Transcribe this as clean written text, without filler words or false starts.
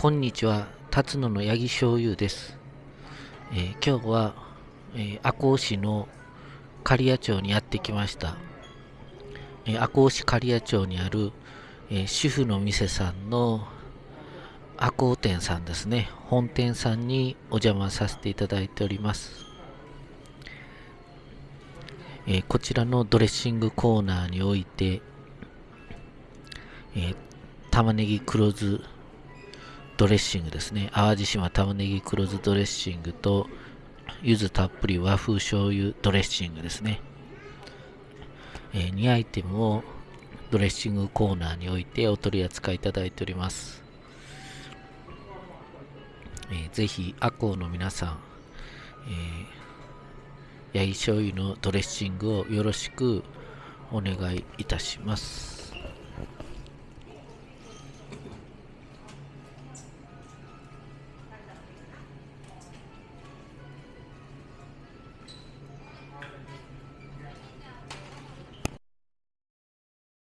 こんにちは、辰野のヤギ醤油です。今日は、赤穂市の刈谷町にやってきました。赤穂市刈谷町にある、主婦の店さんの赤穂店さんですね。本店さんにお邪魔させていただいております。こちらのドレッシングコーナーにおいて、玉ねぎ黒酢ドレッシングですね。淡路島玉ねぎ黒酢ドレッシングと柚子たっぷり和風醤油ドレッシングですね。2アイテムをドレッシングコーナーにおいてお取り扱いいただいております。ぜひ赤穂の皆さん、ヤギ醤油のドレッシングをよろしくお願いいたします。